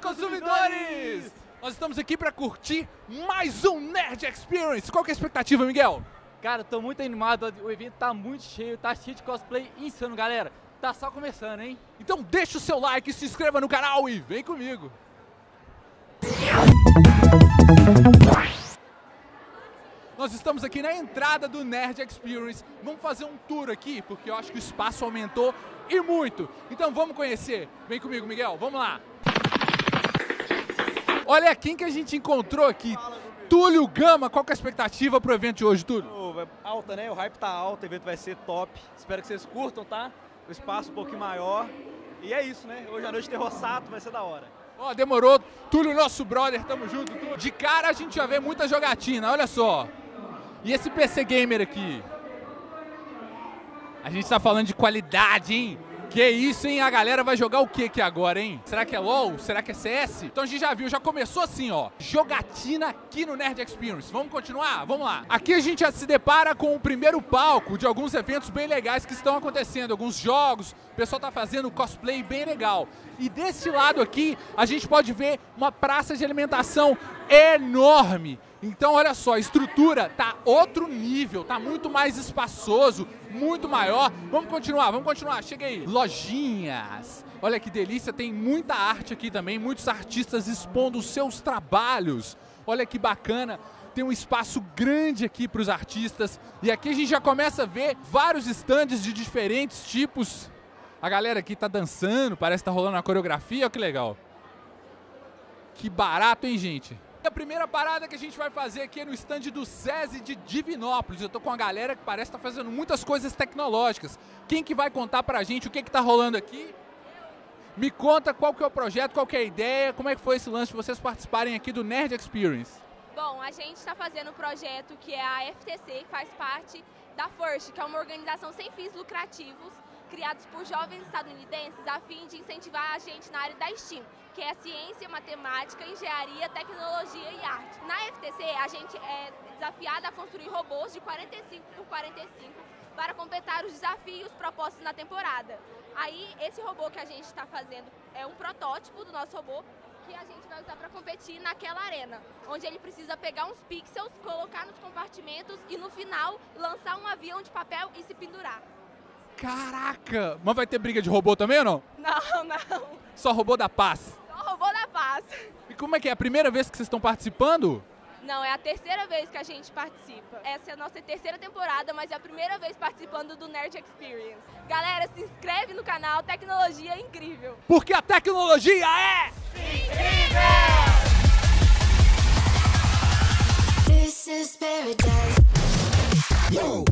consumidores! Nós estamos aqui para curtir mais um Nerd Experience. Qual que é a expectativa, Miguel? Cara, tô muito animado, o evento tá muito cheio, tá cheio de cosplay insano, galera. Tá só começando, hein? Então deixa o seu like, se inscreva no canal e vem comigo. Nós estamos aqui na entrada do Nerd Experience. Vamos fazer um tour aqui, porque eu acho que o espaço aumentou e muito. Então vamos conhecer. Vem comigo, Miguel, vamos lá. Olha quem que a gente encontrou aqui. Túlio Gama, qual que é a expectativa pro evento de hoje, Túlio? Alta, né? O hype tá alto, o evento vai ser top. Espero que vocês curtam, tá? O espaço um pouquinho maior. E é isso, né? Hoje à noite tem Rossato, vai ser da hora. Ó, demorou. Túlio, nosso brother, tamo junto. Túlio. De cara a gente já vê muita jogatina, olha só. E esse PC Gamer aqui? A gente tá falando de qualidade, hein? Que isso, hein? A galera vai jogar o que aqui agora, hein? Será que é LoL? Será que é CS? Então a gente já viu, já começou assim, ó. Jogatina aqui no Nerd Experience. Vamos continuar? Vamos lá. Aqui a gente já se depara com o primeiro palco de alguns eventos bem legais que estão acontecendo. Alguns jogos, o pessoal tá fazendo cosplay bem legal. E desse lado aqui, a gente pode ver uma praça de alimentação enorme. Então, olha só, a estrutura tá outro nível, tá muito mais espaçoso, muito maior. Vamos continuar, chega aí. Lojinhas, olha que delícia, tem muita arte aqui também, muitos artistas expondo os seus trabalhos. Olha que bacana, tem um espaço grande aqui para os artistas. E aqui a gente já começa a ver vários estandes de diferentes tipos. A galera aqui tá dançando, parece que tá rolando uma coreografia, olha que legal. Que barato, hein, gente? A primeira parada que a gente vai fazer aqui é no stand do SESI de Divinópolis. Eu tô com a galera que parece estar fazendo muitas coisas tecnológicas. Quem que vai contar pra gente o que tá rolando aqui? Me conta qual que é o projeto, qual que é a ideia, como é que foi esse lance de vocês participarem aqui do Nerd Experience. Bom, a gente está fazendo um projeto que é a FTC, que faz parte da FIRST, que é uma organização sem fins lucrativos, criados por jovens estadunidenses a fim de incentivar a gente na área da STEAM, que é ciência, matemática, engenharia, tecnologia e arte. Na FTC, a gente é desafiada a construir robôs de 45 por 45 para completar os desafios propostos na temporada. Aí, esse robô que a gente está fazendo é um protótipo do nosso robô que a gente vai usar para competir naquela arena, onde ele precisa pegar uns pixels, colocar nos compartimentos e, no final, lançar um avião de papel e se pendurar. Caraca! Mas vai ter briga de robô também ou não? Não, não. Só robô da paz. Só robô da paz. E como é que é? A primeira vez que vocês estão participando? Não, é a terceira vez que a gente participa. Essa é a nossa terceira temporada, mas é a primeira vez participando do Nerd Experience. Galera, se inscreve no canal, tecnologia é incrível. Porque a tecnologia é incrível! This is paradise. Yo.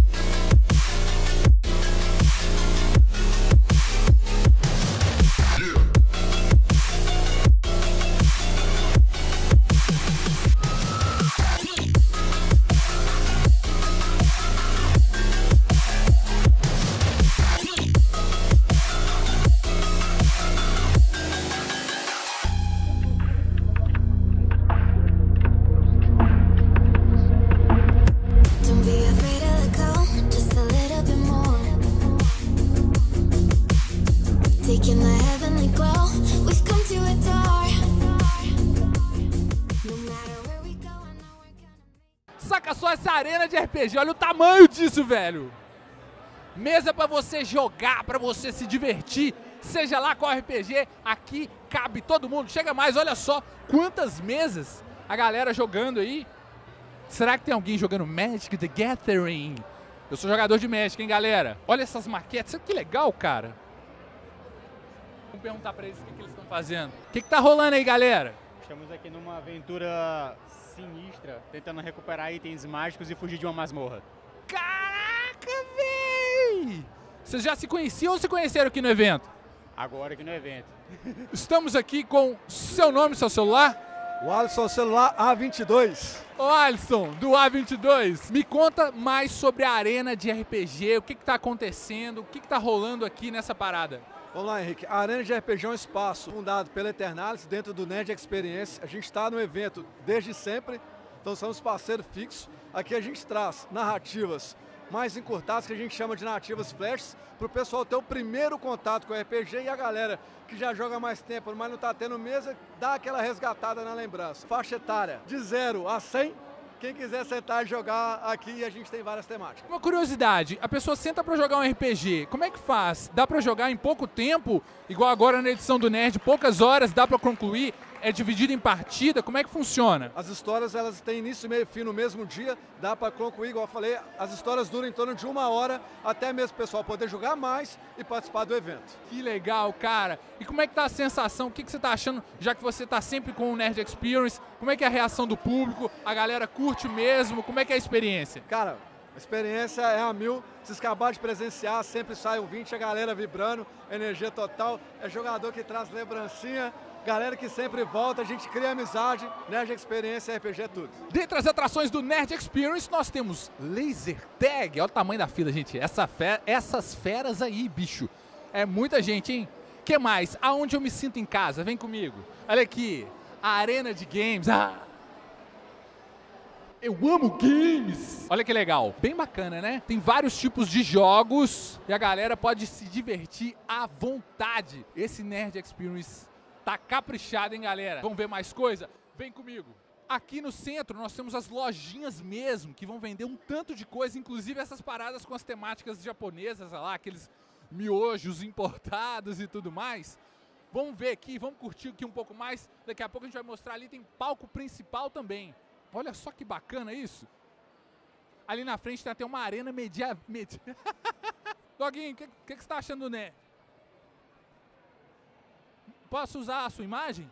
Saca só essa arena de RPG, olha o tamanho disso, velho. Mesa pra você jogar, pra você se divertir, seja lá qual RPG, aqui cabe todo mundo. Chega mais, olha só quantas mesas a galera jogando aí. Será que tem alguém jogando Magic the Gathering? Eu sou jogador de Magic, hein, galera? Olha essas maquetes, que legal, cara. Vamos perguntar pra eles o que eles estão fazendo. O que tá rolando aí, galera? Estamos aqui numa aventura sinistra, tentando recuperar itens mágicos e fugir de uma masmorra. Caraca, véi! Vocês já se conheciam ou se conheceram aqui no evento? Agora aqui no evento. Estamos aqui com seu nome, seu celular? O Alisson, celular A22. Ô Alisson, do A22, me conta mais sobre a arena de RPG, o que tá acontecendo, o que tá rolando aqui nessa parada? Vamos lá, Henrique. A Arena de RPG é um espaço fundado pela Eternalis dentro do Nerd Experience. A gente está no evento desde sempre, então somos parceiro fixo. Aqui a gente traz narrativas mais encurtadas, que a gente chama de nativas flashes, para o pessoal ter o primeiro contato com o RPG e a galera que já joga há mais tempo, mas não está tendo mesa, dá aquela resgatada na lembrança. Faixa etária de 0 a 100, quem quiser sentar e jogar aqui, a gente tem várias temáticas. Uma curiosidade, a pessoa senta pra jogar um RPG, como é que faz? Dá pra jogar em pouco tempo? Igual agora na edição do Nerd, poucas horas, dá pra concluir? É dividido em partida? Como é que funciona? As histórias, elas têm início, meio e fim no mesmo dia, dá para concluir, igual eu falei, as histórias duram em torno de 1 hora, até mesmo o pessoal poder jogar mais e participar do evento. Que legal, cara. E como é que tá a sensação? O que você tá achando, já que você tá sempre com o Nerd Experience? Como é que é a reação do público? A galera curte mesmo? Como é que é a experiência? Cara, a experiência é a 1000. Vocês acabaram de presenciar, sempre sai um 20, a galera vibrando, energia total. É jogador que traz lembrancinha. Galera que sempre volta, a gente cria amizade, Nerd Experience, RPG é tudo. Dentre as atrações do Nerd Experience, nós temos Laser Tag. Olha o tamanho da fila, gente. Essas feras aí, bicho. É muita gente, hein? Que mais? Aonde eu me sinto em casa? Vem comigo. Olha aqui, a Arena de Games. Eu amo games! Olha que legal, bem bacana, né? Tem vários tipos de jogos e a galera pode se divertir à vontade. Esse Nerd Experience tá caprichado, hein, galera? Vamos ver mais coisa? Vem comigo. Aqui no centro nós temos as lojinhas mesmo, que vão vender um tanto de coisa, inclusive essas paradas com as temáticas japonesas, olha lá, aqueles miojos importados e tudo mais. Vamos ver aqui, vamos curtir aqui um pouco mais. Daqui a pouco a gente vai mostrar ali, tem palco principal também. Olha só que bacana isso. Ali na frente tem até uma arena Doguinho, o que você está achando do Nerd? Posso usar a sua imagem?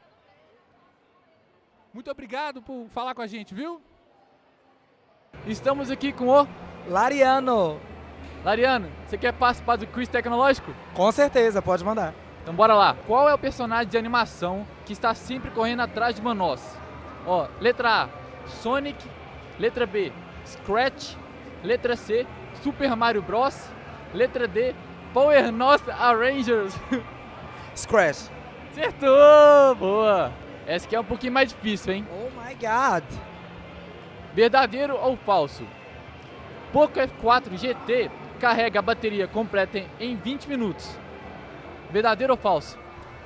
Muito obrigado por falar com a gente, viu? Estamos aqui com o Lariano. Lariano. Você quer participar do quiz tecnológico? Com certeza, pode mandar. Então bora lá. Qual é o personagem de animação que está sempre correndo atrás de uma noz? Ó, letra A, Sonic. Letra B, Scratch. Letra C, Super Mario Bros. Letra D, Power Nos Rangers. Scratch. Acertou! Boa! Essa aqui é um pouquinho mais difícil, hein? Oh my god. Verdadeiro ou falso? Poco F4 GT carrega a bateria completa em 20 minutos. Verdadeiro ou falso?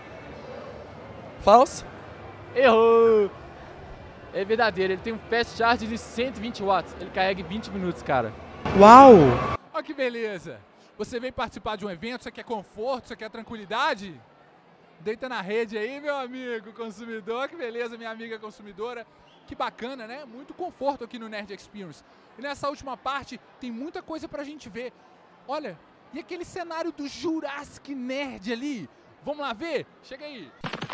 Falso. Errou! É verdadeiro, ele tem um fast charge de 120 watts. Ele carrega em 20 minutos, cara. Uau! Olha que beleza! Você vem participar de um evento, você quer conforto, você quer tranquilidade? Deita na rede aí, meu amigo consumidor. Que beleza, minha amiga consumidora. Que bacana, né? Muito conforto aqui no Nerd Experience. E nessa última parte tem muita coisa pra gente ver. Olha, e aquele cenário do Jurassic Nerd ali? Vamos lá ver? Chega aí.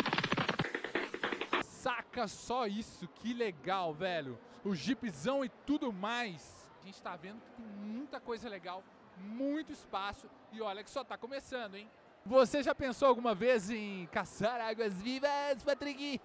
Saca só isso, que legal, velho. O jeepzão e tudo mais. A gente tá vendo que tem muita coisa legal, muito espaço. E olha que só tá começando, hein? Você já pensou alguma vez em caçar águas vivas, Patrick?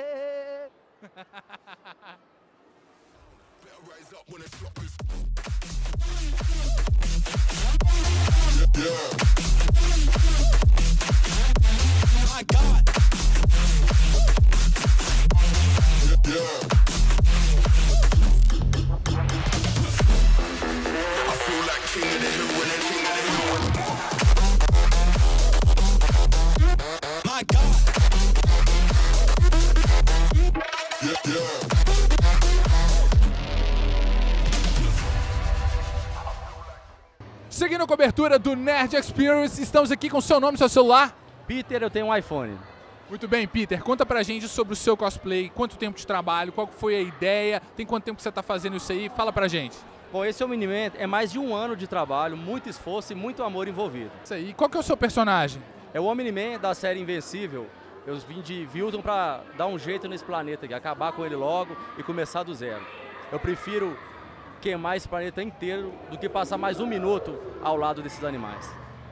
Seguindo a cobertura do Nerd Experience, estamos aqui com o seu nome e seu celular. Peter, eu tenho um iPhone. Muito bem, Peter, conta pra gente sobre o seu cosplay, quanto tempo de trabalho, qual foi a ideia, tem quanto tempo que você tá fazendo isso aí, fala pra gente. Bom, esse Omni-Man é mais de 1 ano de trabalho, muito esforço e muito amor envolvido. Isso aí, qual que é o seu personagem? É o Omni-Man da série Invencível. Eu vim de Vilton pra dar um jeito nesse planeta aqui, acabar com ele logo e começar do zero. Eu prefiro queimar esse planeta inteiro do que passar mais 1 minuto ao lado desses animais.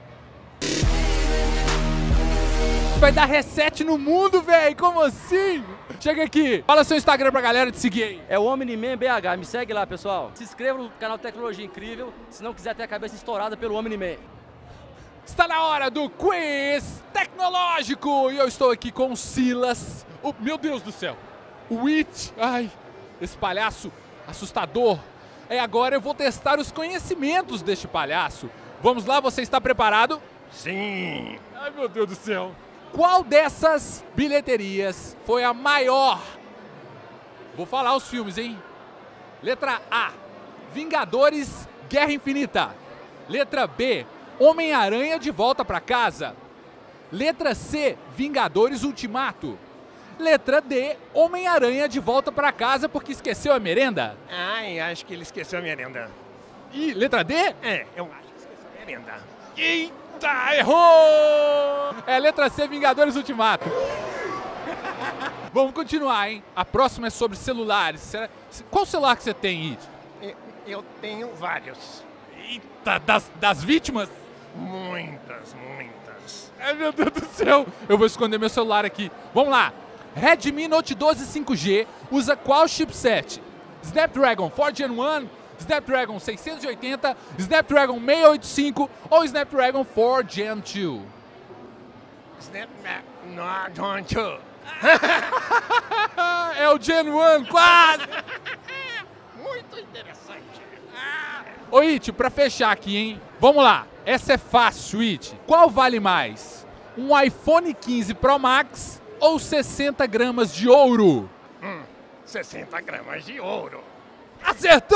Vai dar reset no mundo, velho, como assim? Chega aqui, fala seu Instagram pra galera te seguir aí. É o Omni-Man BH, me segue lá, pessoal. Se inscreva no canal Tecnologia Incrível, se não quiser ter a cabeça estourada pelo Omni-Man. Está na hora do quiz tecnológico e eu estou aqui com o Silas. Meu Deus do céu, o It, ai, esse palhaço assustador. Agora eu vou testar os conhecimentos deste palhaço. Vamos lá, você está preparado? Sim. Ai, meu Deus do céu. Qual dessas bilheterias foi a maior? Vou falar os filmes, hein? Letra A, Vingadores Guerra Infinita. Letra B, Homem-Aranha de Volta pra Casa. Letra C, Vingadores Ultimato. Letra D, Homem-Aranha de Volta pra Casa porque esqueceu a merenda. Ai, acho que ele esqueceu a merenda. E letra D? É, eu acho que esqueceu a merenda. Eita, errou! É letra C, Vingadores Ultimato. Vamos continuar, hein? A próxima é sobre celulares. Qual celular que você tem, It? Eu tenho vários. Eita, das vítimas? Muitas. Ai, meu Deus do céu. Eu vou esconder meu celular aqui. Vamos lá. Redmi Note 12 5G usa qual chipset? Snapdragon 4 Gen 1, Snapdragon 680, Snapdragon 685 ou Snapdragon 4 Gen 2? Snapdragon 2. É o Gen 1, quase! Muito interessante. Ô, It, pra fechar aqui, hein? Vamos lá. Essa é fácil, It. Qual vale mais? Um iPhone 15 Pro Max ou 60 gramas de ouro? 60 gramas de ouro. Acertou!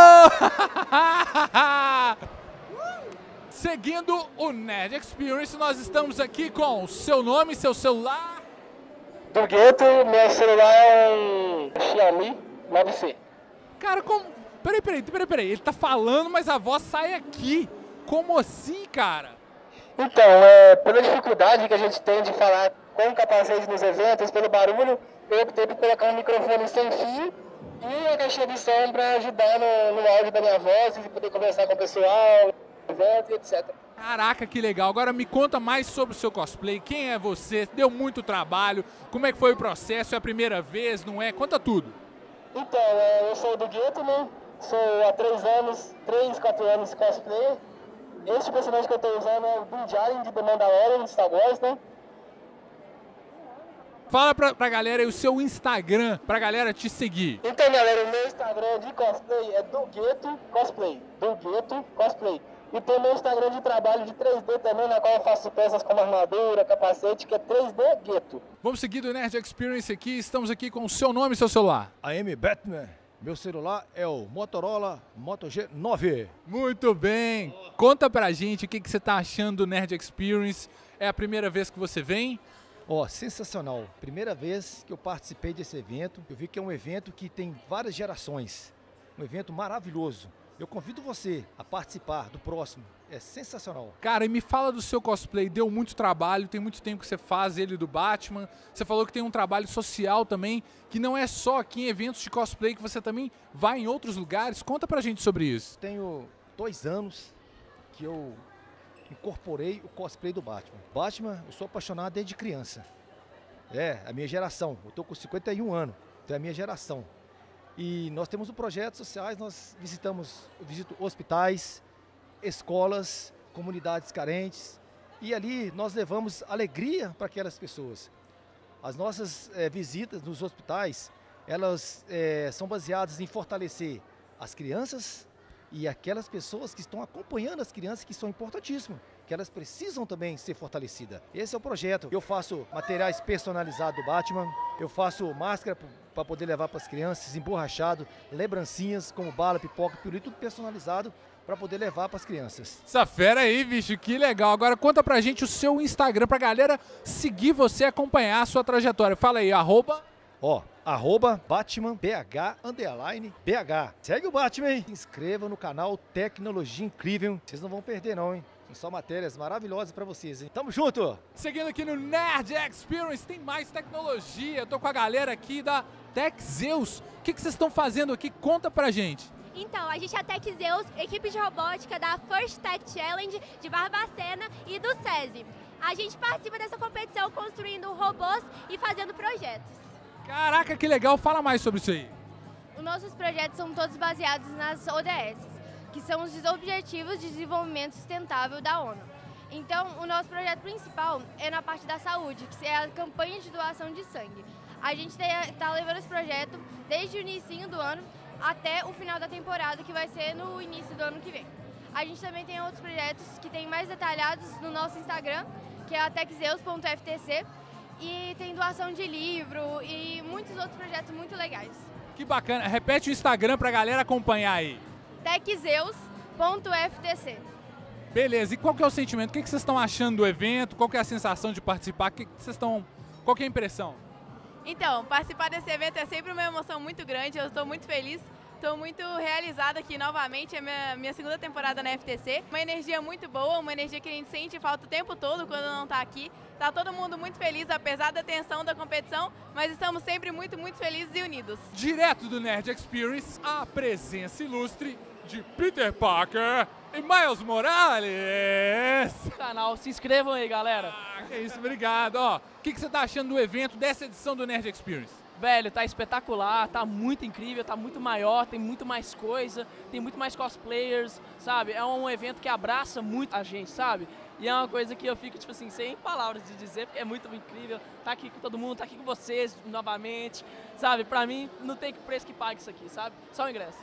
Seguindo o Nerd Experience, nós estamos aqui com o seu nome, seu celular. Do gueto, meu celular é um Xiaomi 9C. Cara, como... Peraí. Ele tá falando, mas a voz sai aqui. Como assim, cara? Então, pela dificuldade que a gente tem de falar com capacete nos eventos, pelo barulho, eu optei por colocar um microfone sem fio e a caixinha de som para ajudar no áudio da minha voz e poder conversar com o pessoal, evento e etc. Caraca, que legal. Agora me conta mais sobre o seu cosplay. Quem é você? Deu muito trabalho? Como é que foi o processo? É a primeira vez, não é? Conta tudo. Então, eu sou do gueto, né? Sou há 3, 4 anos de cosplay. Este personagem que eu estou usando é o Din Djarin de The Mandalorian, de Star Wars, né? Fala pra galera aí o seu Instagram, pra galera te seguir. Então, galera, o meu Instagram de cosplay é do Gueto Cosplay. Do Gueto Cosplay. E tem meu Instagram de trabalho de 3D também, na qual eu faço peças como armadura, capacete, que é 3D Gueto. Vamos seguir do Nerd Experience aqui. Estamos aqui com o seu nome e seu celular. AM Batman. Meu celular é o Motorola Moto G9. Muito bem. Conta pra gente o que você tá achando do Nerd Experience. É a primeira vez que você vem? Sensacional. Primeira vez que eu participei desse evento. Eu vi que é um evento que tem várias gerações. Um evento maravilhoso. Eu convido você a participar do próximo. É sensacional. Cara, e me fala do seu cosplay. Deu muito trabalho, tem muito tempo que você faz ele do Batman. Você falou que tem um trabalho social também, que não é só aqui em eventos de cosplay, que você também vai em outros lugares. Conta pra gente sobre isso. Tenho 2 anos que eu incorporei o cosplay do Batman. Batman, eu sou apaixonado desde criança. É, a minha geração. Eu tô com 51 anos, então é a minha geração. E nós temos projetos sociais, eu visito hospitais, escolas, comunidades carentes. E ali nós levamos alegria para aquelas pessoas. As nossas visitas nos hospitais, elas são baseadas em fortalecer as crianças e aquelas pessoas que estão acompanhando as crianças, que são importantíssimas, que elas precisam também ser fortalecidas. Esse é o projeto. Eu faço materiais personalizados do Batman, eu faço máscara para poder levar para as crianças, emborrachado, lembrancinhas como bala, pipoca, pirulito, tudo personalizado para poder levar para as crianças. Essa fera aí, bicho, que legal. Agora conta pra gente o seu Instagram, pra galera seguir você, acompanhar a sua trajetória. Fala aí, @... @BatmanBH_BH. Segue o Batman, hein? Se inscreva no canal Tecnologia Incrível. Vocês não vão perder não, hein? São só matérias maravilhosas pra vocês, hein? Tamo junto! Seguindo aqui no Nerd Experience, tem mais tecnologia. Eu tô com a galera aqui da TechZeus. O que vocês estão fazendo aqui? Conta pra gente. Então, a gente é a TechZeus, equipe de robótica da First Tech Challenge de Barbacena e do SESI. A gente participa dessa competição construindo robôs e fazendo projetos. Caraca, que legal! Fala mais sobre isso aí. Os nossos projetos são todos baseados nas ODS, que são os Objetivos de Desenvolvimento Sustentável da ONU. Então, o nosso projeto principal é na parte da saúde, que é a campanha de doação de sangue. A gente está levando esse projeto desde o início do ano até o final da temporada, que vai ser no início do ano que vem. A gente também tem outros projetos que tem mais detalhados no nosso Instagram, que é a techzeus.ftc, e tem doação de livro e muitos outros projetos muito legais. Que bacana. Repete o Instagram pra galera acompanhar aí. techzeus.ftc. Beleza, e qual que é o sentimento? O que vocês estão achando do evento? Qual que é a sensação de participar? Qual que é a impressão? Então, participar desse evento é sempre uma emoção muito grande, eu estou muito feliz, estou muito realizada aqui novamente, é minha segunda temporada na FTC. Uma energia muito boa, uma energia que a gente sente falta o tempo todo quando não está aqui. Está todo mundo muito feliz, apesar da tensão da competição, mas estamos sempre muito, muito felizes e unidos. Direto do Nerd Experience, a presença ilustre de Peter Parker e Miles Morales. Canal, se inscrevam aí, galera. É isso, obrigado. Ó, o que você tá achando do evento, dessa edição do Nerd Experience? Velho, tá espetacular, tá muito incrível, tá muito maior, tem muito mais coisa, tem muito mais cosplayers, sabe? É um evento que abraça muito a gente, sabe? E é uma coisa que eu fico, tipo assim, sem palavras de dizer, porque é muito incrível tá aqui com todo mundo, tá aqui com vocês novamente, sabe? Pra mim, não tem preço que pague isso aqui, sabe? Só o ingresso.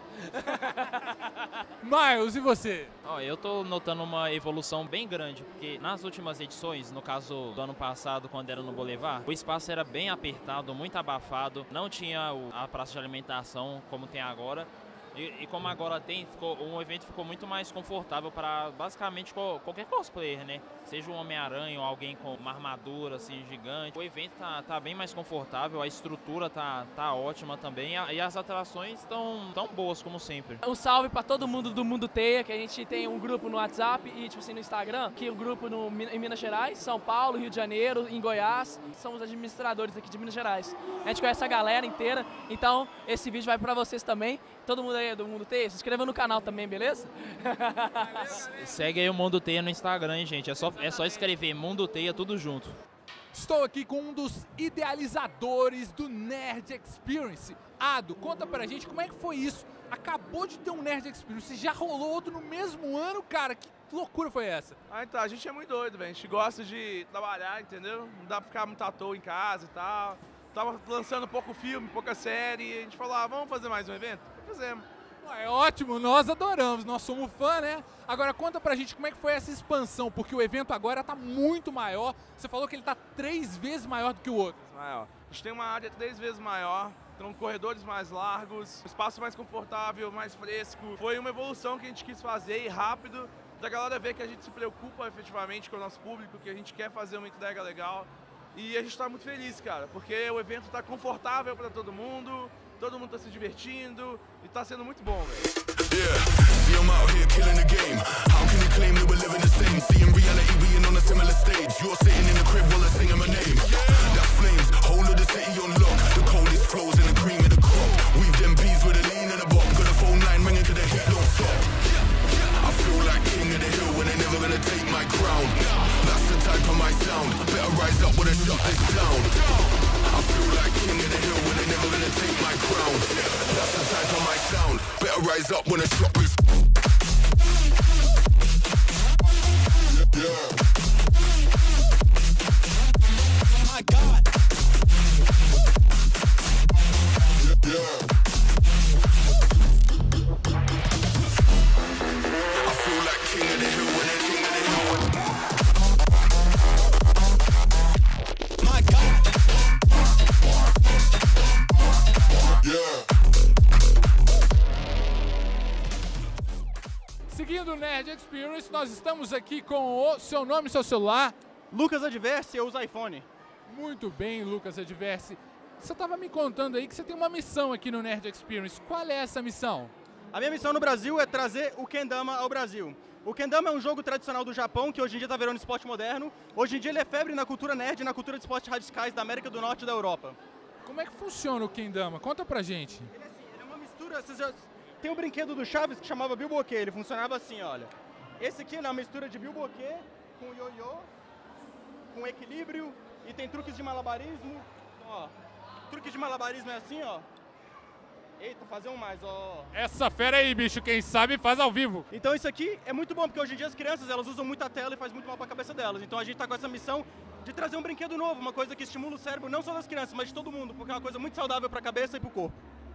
Miles, e você? Ó, eu tô notando uma evolução bem grande, porque nas últimas edições, no caso do ano passado, quando era no Boulevard, o espaço era bem apertado, muito abafado, não tinha a praça de alimentação como tem agora. E como agora tem, o evento ficou muito mais confortável para basicamente qualquer cosplayer, né? Seja um Homem-Aranha ou alguém com uma armadura assim gigante. O evento tá bem mais confortável, a estrutura tá ótima também e as atrações estão tão boas como sempre. Um salve para todo mundo do Mundo Teia, que a gente tem um grupo no WhatsApp e tipo assim no Instagram, que o grupo em Minas Gerais, São Paulo, Rio de Janeiro, em Goiás, somos administradores aqui de Minas Gerais. A gente conhece a galera inteira, então esse vídeo vai para vocês também. Todo mundo aí do Mundo Teia, se inscreva no canal também, beleza? Segue aí o Mundo Teia no Instagram, hein, gente. É só escrever Mundo Teia tudo junto. Estou aqui com um dos idealizadores do Nerd Experience. Ado, conta pra gente como é que foi isso. Acabou de ter um Nerd Experience, já rolou outro no mesmo ano, cara. Que loucura foi essa? Então, a gente é muito doido, velho. A gente gosta de trabalhar, entendeu? Não dá pra ficar muito à toa em casa e tal. Tava lançando pouco filme, pouca série, e a gente falou, vamos fazer mais um evento? Fizemos. É ótimo, nós adoramos, nós somos fã, né? Agora conta pra gente como é que foi essa expansão, porque o evento agora tá muito maior. Você falou que ele tá 3 vezes maior do que o outro. Maior. A gente tem uma área 3 vezes maior, então corredores mais largos, espaço mais confortável, mais fresco. Foi uma evolução que a gente quis fazer e rápido, pra galera ver que a gente se preocupa efetivamente com o nosso público, que a gente quer fazer uma entrega legal. E a gente tá muito feliz, cara, porque o evento tá confortável pra todo mundo tá se divertindo e tá sendo muito bom, velho. Yeah, see I'm out here killing the game. How can you claim that we're living the same? See in reality we on a similar stage. You're sitting in the crib while I'm singing my name. That flames, whole of the city on lock. The coldest flows and the cream of the crop. We've them bees with a lean and a bop. Got a phone line ringing to the hit don't stop. I feel like king of the hill when they're never gonna take my crown. That's the type of my sound. Better rise up when I shut this down. I feel like king of the hill when they're never gonna take my crown. That's the type of my sound. Better rise up when I shut this. My God. I feel like king of the hill when they're king of the hill. My God. Seguindo o Nerd Experience, nós estamos aqui com o seu nome e seu celular. Lucas Adverse, eu uso iPhone. Muito bem, Lucas Adverse. Você estava me contando aí que você tem uma missão aqui no Nerd Experience. Qual é essa missão? A minha missão no Brasil é trazer o Kendama ao Brasil. O Kendama é um jogo tradicional do Japão, que hoje em dia está virando esporte moderno. Hoje em dia ele é febre na cultura nerd e na cultura de esportes radicais da América do Norte e da Europa. Como é que funciona o Kendama? Conta pra gente. Ele é uma mistura... Tem um brinquedo do Chaves que chamava Bilboquê. Ele funcionava assim, olha. Esse aqui é uma mistura de Bilboquê com ioiô, com equilíbrio, e tem truques de malabarismo. Ó, truques de malabarismo é assim, ó. Eita, fazer um mais, ó. Essa fera aí, bicho, quem sabe faz ao vivo. Então isso aqui é muito bom, porque hoje em dia as crianças, elas usam muita tela e faz muito mal pra cabeça delas. Então a gente tá com essa missão de trazer um brinquedo novo, uma coisa que estimula o cérebro não só das crianças, mas de todo mundo, porque é uma coisa muito saudável pra cabeça e pro corpo.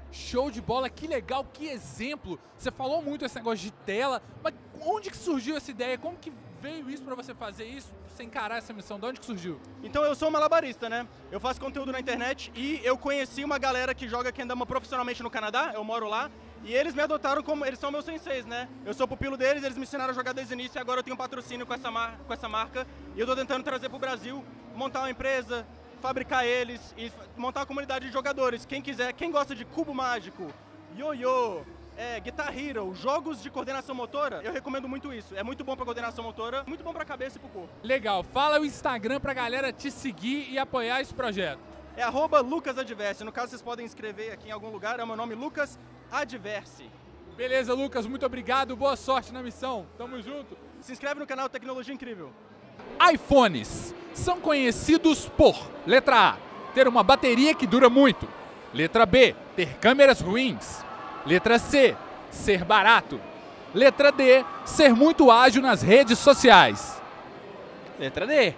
Show de bola, que legal, que exemplo. Você falou muito esse negócio de tela, mas onde que surgiu essa ideia? Como que veio isso pra você fazer isso, você encarar essa missão? De onde que surgiu? Então eu sou um malabarista, né? Eu faço conteúdo na internet e eu conheci uma galera que joga kendama profissionalmente no Canadá, eu moro lá, e eles me adotaram como, eles são meus senseis, né? Eu sou pupilo deles, eles me ensinaram a jogar desde o início e agora eu tenho um patrocínio com essa marca e eu tô tentando trazer pro Brasil, montar uma empresa, fabricar eles e montar uma comunidade de jogadores. Quem quiser, quem gosta de cubo mágico, ioiô, Guitar Hero, jogos de coordenação motora, eu recomendo muito isso. É muito bom pra coordenação motora, muito bom pra cabeça e pro corpo. Legal, fala o Instagram pra galera te seguir e apoiar esse projeto. É @LucasAdverse. No caso, vocês podem escrever aqui em algum lugar, é o meu nome, Lucas Adverse. Beleza, Lucas, muito obrigado, boa sorte na missão. Tamo junto. Se inscreve no canal Tecnologia Incrível. iPhones são conhecidos por: letra A, ter uma bateria que dura muito. Letra B, ter câmeras ruins. Letra C, ser barato. Letra D, ser muito ágil nas redes sociais. Letra D.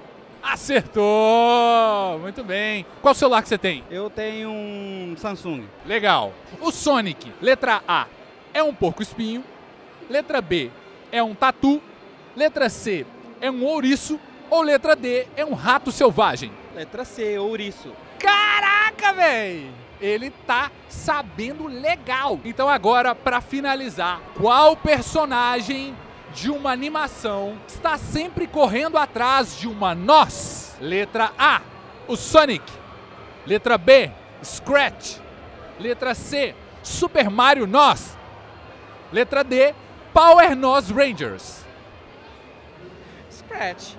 Acertou! Muito bem. Qual celular que você tem? Eu tenho um Samsung. Legal. O Sonic, letra A, é um porco-espinho. Letra B, é um tatu. Letra C, é um ouriço. Ou letra D, é um rato selvagem? Letra C, ouriço. Caraca, véi! Ele tá sabendo legal. Então agora, pra finalizar, qual personagem de uma animação está sempre correndo atrás de uma noz? Letra A, o Sonic. Letra B, Scratch. Letra C, Super Mario Noz. Letra D, Power Noz Rangers. Scratch.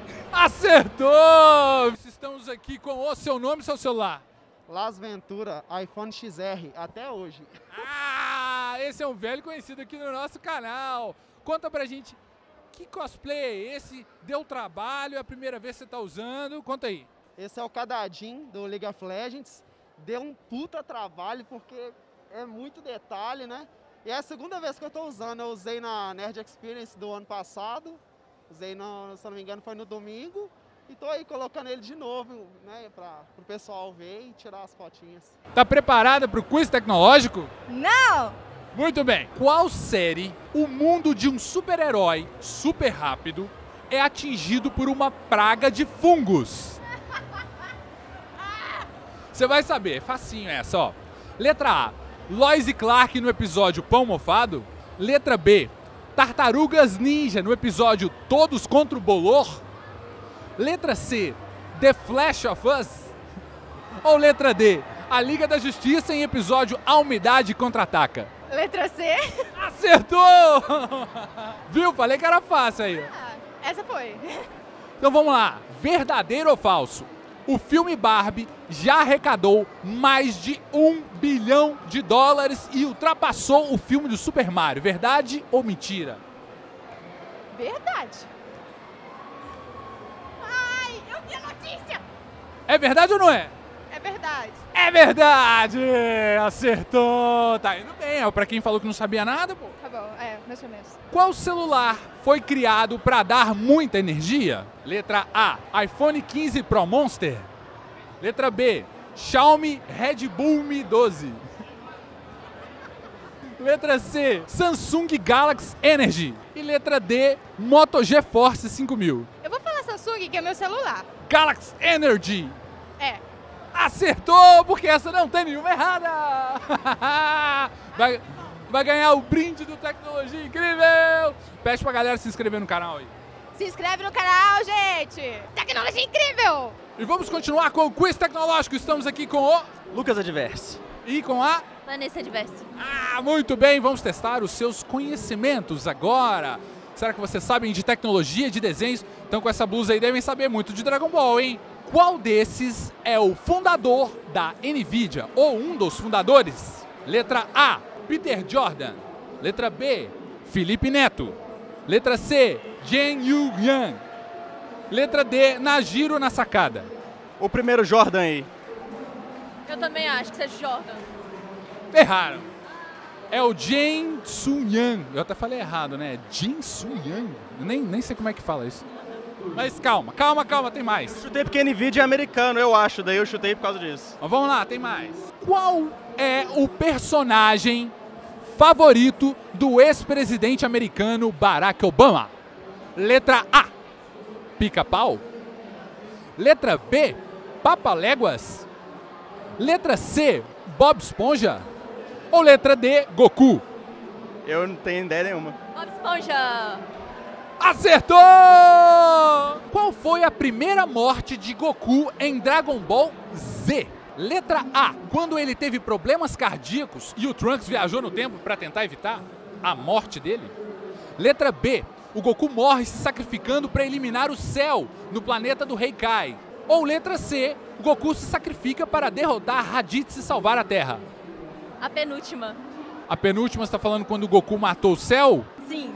Acertou! Estamos aqui com o seu nome e seu celular. Las Ventura, iPhone XR, até hoje. Ah, esse é um velho conhecido aqui no nosso canal. Conta pra gente, que cosplay é esse? Deu trabalho, é a primeira vez que você tá usando? Conta aí. Esse é o Kadajin do League of Legends. Deu um puta trabalho porque é muito detalhe, né? E é a segunda vez que eu tô usando. Eu usei na Nerd Experience do ano passado. Usei, se não me engano, foi no domingo. E tô aí colocando ele de novo, né, pro pessoal ver e tirar as fotinhas. Tá preparada pro quiz tecnológico? Não! Muito bem. Qual série o mundo de um super-herói super rápido é atingido por uma praga de fungos? Você vai saber, é facinho essa, ó. Letra A, Lois e Clark no episódio Pão Mofado. Letra B, Tartarugas Ninja no episódio Todos contra o Bolor. Letra C, The Flash of Us. Ou letra D, A Liga da Justiça em episódio A Umidade Contra-Ataca. Letra C. Acertou! Viu? Falei que era fácil aí. Essa foi. Então vamos lá. Verdadeiro ou falso? O filme Barbie já arrecadou mais de $1 bilhão e ultrapassou o filme do Super Mario. Verdade ou mentira? Verdade. Ai, eu vi a notícia. É verdade ou não é? É verdade. É verdade! Acertou! Tá indo bem, é pra quem falou que não sabia nada, pô. Tá bom, mais ou menos. Qual celular foi criado para dar muita energia? Letra A, iPhone 15 Pro Monster. Letra B, Xiaomi Redmi Mi 12. Letra C, Samsung Galaxy Energy. E letra D, Moto GeForce 5000. Eu vou falar Samsung, que é meu celular. Galaxy Energy. É. Acertou, porque essa não tem nenhuma errada. Vai ganhar o brinde do Tecnologia Incrível. Pede pra galera se inscrever no canal aí. Se inscreve no canal, gente. Tecnologia Incrível. E vamos continuar com o quiz tecnológico. Estamos aqui com o Lucas Adverse. E com a Vanessa Adverse. Ah, muito bem. Vamos testar os seus conhecimentos agora. Será que vocês sabem de tecnologia, de desenhos? Então com essa blusa aí devem saber muito de Dragon Ball, hein? Qual desses é o fundador da NVIDIA? Ou um dos fundadores? Letra A, Peter Jordan. Letra B, Felipe Neto. Letra C, Jen Yu Yang. Letra D, Najiro Nasakada. O primeiro Jordan aí. Eu também acho que seja Jordan. Erraram. É o Jin Soo Yang. Eu até falei errado, né? Jin Soo Yang. Nem sei como é que fala isso. Mas calma, tem mais. Eu chutei porque NVIDIA é americano, eu acho, daí eu chutei por causa disso. Mas vamos lá, tem mais. Qual é o personagem favorito do ex-presidente americano Barack Obama? Letra A, Pica-Pau. Letra B, Papaléguas. Letra C, Bob Esponja. Ou letra D, Goku? Eu não tenho ideia nenhuma. Bob Esponja. Acertou! Qual foi a primeira morte de Goku em Dragon Ball Z? Letra A, quando ele teve problemas cardíacos e o Trunks viajou no tempo para tentar evitar a morte dele. Letra B, o Goku morre se sacrificando para eliminar o Cell no planeta do Rei Kai. Ou letra C, o Goku se sacrifica para derrotar Raditz e salvar a Terra. A penúltima. A penúltima, você está falando quando o Goku matou o Cell? Sim.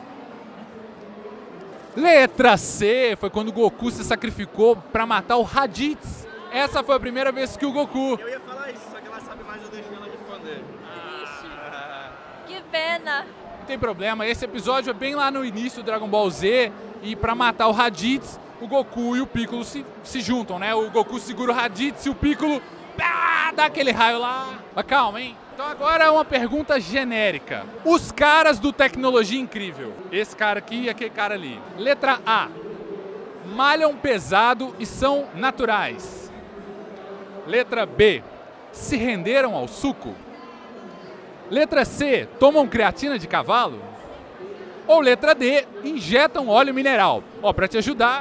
Letra C, foi quando o Goku se sacrificou para matar o Raditz. Essa foi a primeira vez que o Goku... Eu ia falar isso, só que ela sabe mais, eu deixei ela responder. Que pena. Não tem problema, esse episódio é bem lá no início do Dragon Ball Z. E para matar o Raditz, o Goku e o Piccolo se juntam, né? O Goku segura o Raditz e o Piccolo dá aquele raio lá. Mas calma, hein? Então agora é uma pergunta genérica. Os caras do Tecnologia Incrível. Esse cara aqui e aquele cara ali. Letra A. Malham pesado e são naturais. Letra B. Se renderam ao suco. Letra C. Tomam creatina de cavalo. Ou letra D. Injetam óleo mineral. Ó, pra te ajudar.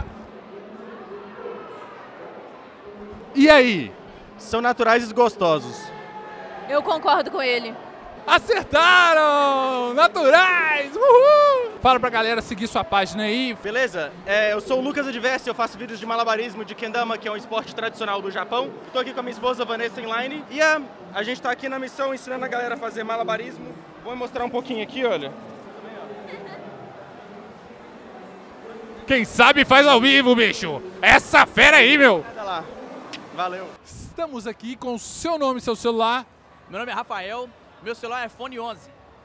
E aí? São naturais e gostosos. Eu concordo com ele. Acertaram! Naturais! Uhul! Fala pra galera seguir sua página aí. Beleza? Eu sou o Lucas Adverse, eu faço vídeos de malabarismo, de kendama, que é um esporte tradicional do Japão. Tô aqui com a minha esposa Vanessa Inline e a gente tá aqui na missão ensinando a galera a fazer malabarismo. Vou mostrar um pouquinho aqui, olha. Quem sabe faz ao vivo, bicho! Essa fera aí, meu! Olha lá. Valeu. Estamos aqui com o seu nome e seu celular. Meu nome é Rafael, meu celular é iPhone 11.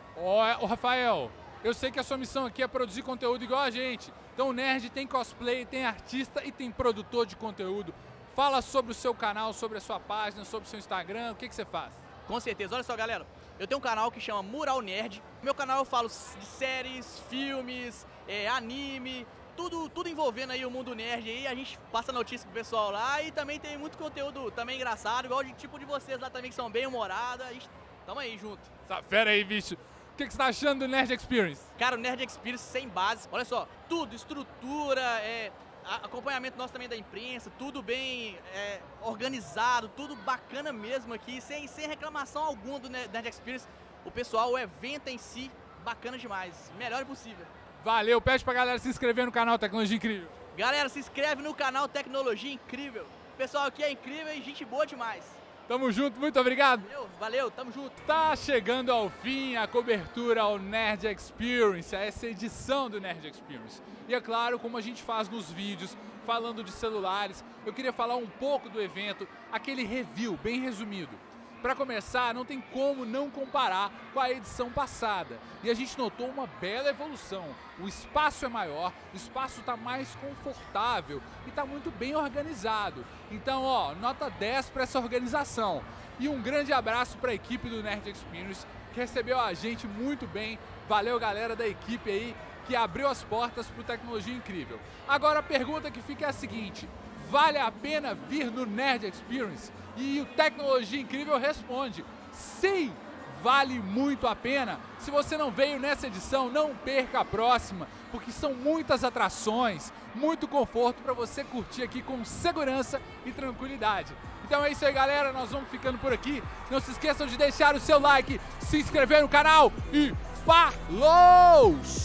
Ó, Rafael, eu sei que a sua missão aqui é produzir conteúdo igual a gente. Então o Nerd tem cosplay, tem artista e tem produtor de conteúdo. Fala sobre o seu canal, sobre a sua página, sobre o seu Instagram, o que você faz? Com certeza. Olha só, galera, eu tenho um canal que chama Mural Nerd. No meu canal eu falo de séries, filmes, anime, tudo envolvendo aí o mundo nerd aí. A gente passa notícia pro pessoal lá e também tem muito conteúdo também engraçado, igual de tipo de vocês lá também que são bem humorados. Tamo aí junto. Essa fera aí, bicho. O que você tá achando do Nerd Experience? Cara, o Nerd Experience sem base. Olha só, tudo, estrutura, acompanhamento nosso também da imprensa, tudo bem organizado, tudo bacana mesmo aqui, sem reclamação alguma do Nerd Experience. O pessoal, o evento em si, bacana demais. Melhor possível. Valeu, pede pra galera se inscrever no canal Tecnologia Incrível. Galera, se inscreve no canal Tecnologia Incrível. O pessoal aqui é incrível e gente boa demais. Tamo junto, muito obrigado. Valeu, tamo junto. Tá chegando ao fim a cobertura ao Nerd Experience, a essa edição do Nerd Experience. E é claro, como a gente faz nos vídeos, falando de celulares, eu queria falar um pouco do evento, aquele review bem resumido. Para começar, não tem como não comparar com a edição passada. E a gente notou uma bela evolução. O espaço é maior, o espaço está mais confortável e está muito bem organizado. Então, ó, nota 10 para essa organização. E um grande abraço para a equipe do Nerd Experience, que recebeu a gente muito bem. Valeu, galera da equipe aí, que abriu as portas para o Tecnologia Incrível. Agora a pergunta que fica é a seguinte: vale a pena vir no Nerd Experience? E o Tecnologia Incrível responde: sim, vale muito a pena. Se você não veio nessa edição, não perca a próxima, porque são muitas atrações, muito conforto para você curtir aqui com segurança e tranquilidade. Então é isso aí, galera, nós vamos ficando por aqui. Não se esqueçam de deixar o seu like, se inscrever no canal e falou!